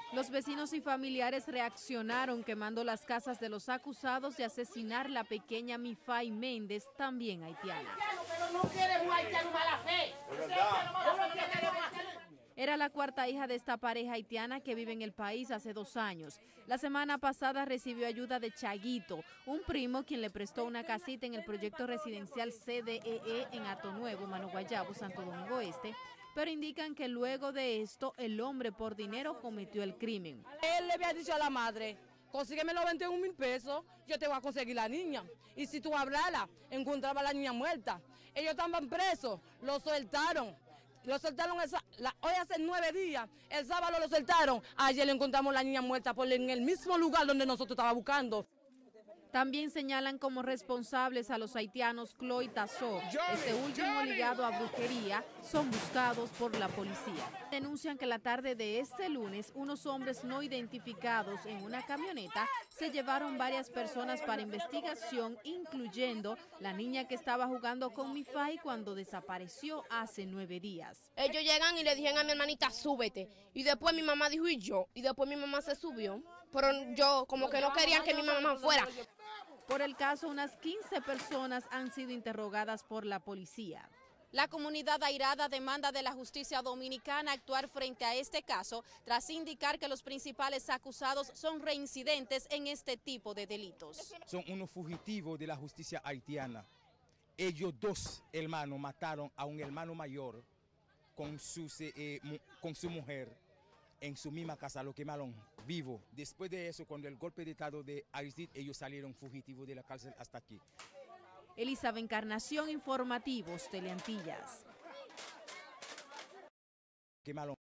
Los vecinos y familiares reaccionaron quemando las casas de los acusados de asesinar la pequeña Mifai Méndez, también haitiana. Pero no queremos haitiano mala fe. Era la cuarta hija de esta pareja haitiana que vive en el país hace 2 años. La semana pasada recibió ayuda de Chaguito, un primo quien le prestó una casita en el proyecto residencial CDEE en Hato Nuevo, Mano Guayabo, Santo Domingo Este, pero indican que luego de esto el hombre por dinero cometió el crimen. Él le había dicho a la madre: consígueme los 21,000 pesos, yo te voy a conseguir la niña. Y si tú hablaras, encontraba a la niña muerta. Ellos estaban presos, lo soltaron. Lo soltaron hoy hace 9 días, el sábado lo soltaron. Ayer le encontramos la niña muerta en el mismo lugar donde nosotros estábamos buscando. También señalan como responsables a los haitianos Chloe Tazó, este último ligado a brujería, son buscados por la policía. Denuncian que la tarde de este lunes, unos hombres no identificados en una camioneta se llevaron varias personas para investigación, incluyendo la niña que estaba jugando con Mifai cuando desapareció hace 9 días. Ellos llegan y le dijeron a mi hermanita: súbete. Y después mi mamá dijo: ¿y yo? Y después mi mamá se subió. Pero yo como que no querían que mi mamá fuera. Por el caso, unas 15 personas han sido interrogadas por la policía. La comunidad airada demanda de la justicia dominicana actuar frente a este caso, tras indicar que los principales acusados son reincidentes en este tipo de delitos. Son unos fugitivos de la justicia haitiana. Ellos 2 hermanos mataron a un hermano mayor con su mujer en su misma casa, lo quemaron vivo. Después de eso, cuando el golpe de estado de Aristide, ellos salieron fugitivos de la cárcel hasta aquí. Elizabeth Encarnación, Informativos Teleantillas. Quemaron